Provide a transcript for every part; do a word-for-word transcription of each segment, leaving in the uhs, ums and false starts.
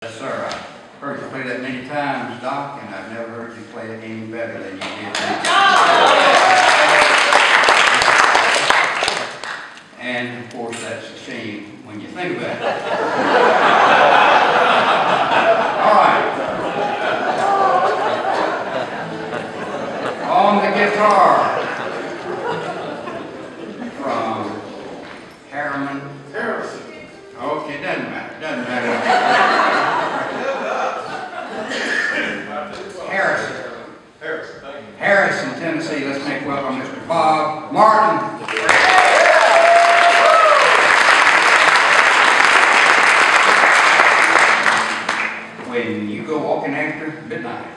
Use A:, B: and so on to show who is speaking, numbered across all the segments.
A: Yes, sir. I've heard you play that many times, Doc, and I've never heard you play it any better than you did. And, of course, that's a shame when you think about it. All right. On the guitar. From Harriman.
B: Harrison.
A: Okay, doesn't matter. Doesn't matter. Harrison.
B: Harrison, thank you.
A: Harrison, Tennessee. Let's make welcome Mister Bob Martin. When you go walking after midnight.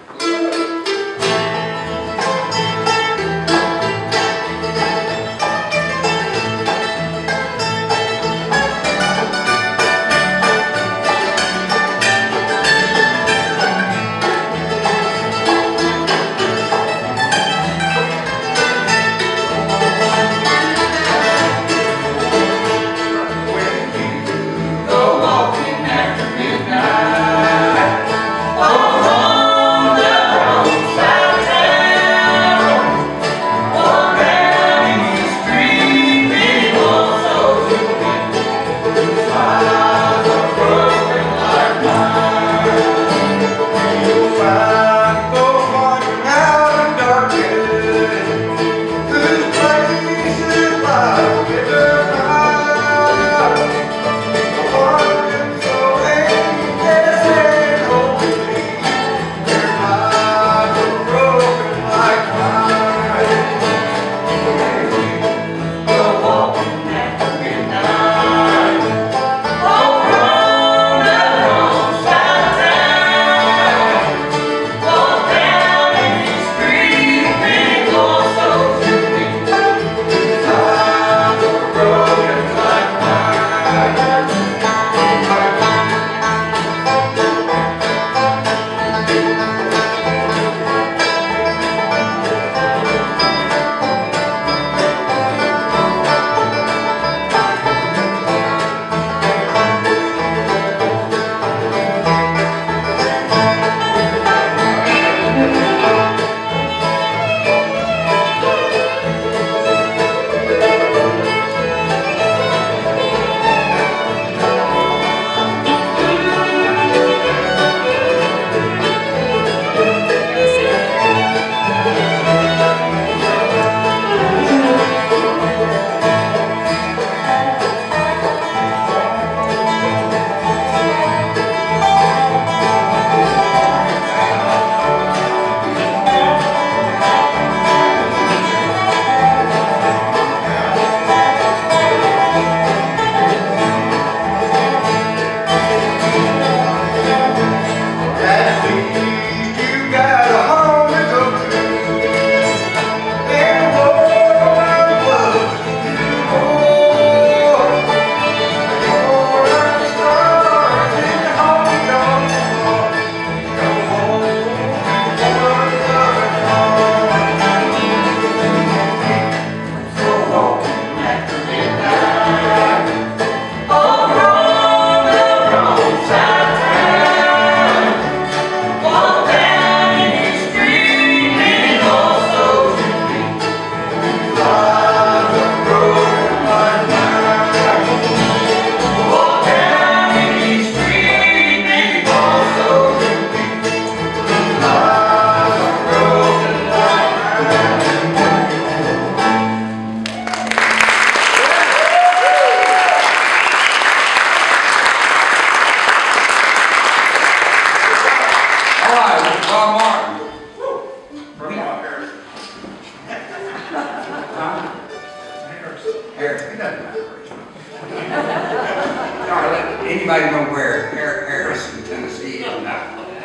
A: Anybody know where Harrison, Tennessee is now?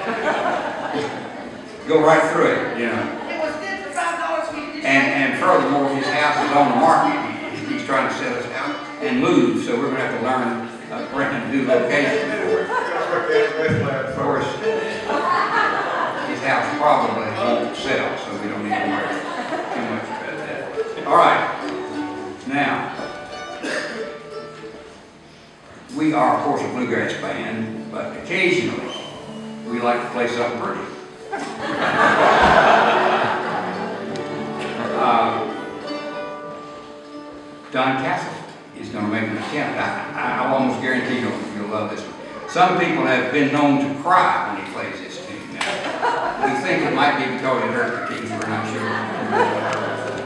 A: Go right through it, you know.
C: It was good for five dollars.
A: And and furthermore, his house is on the market. He, he's trying to sell his house and move, so we're going to have to learn a brand new location for it. Of course, his house probably won't sell, so we don't need to worry too much about that. All right, now. We are, of course, a bluegrass band, but occasionally, we like to play something pretty. uh, Don Cassell is going to make an attempt. I, I, I almost guarantee you'll, you'll love this one. Some people have been known to cry when he plays this tune. Now, we think it might be because it hurt their teeth, we're not sure.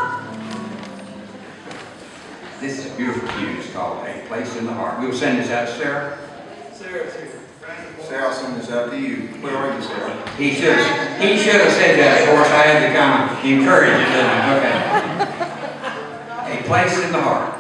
A: This is a beautiful tune. It's called A Place in the Heart. We'll send this out to Sarah.
B: Sarah's here.
C: Sarah, I'll send this out to you. Where are you, Sarah?
A: He should have, he should have said that, of course. I had to kind of encourage it, didn't I? Okay. A Place in the Heart.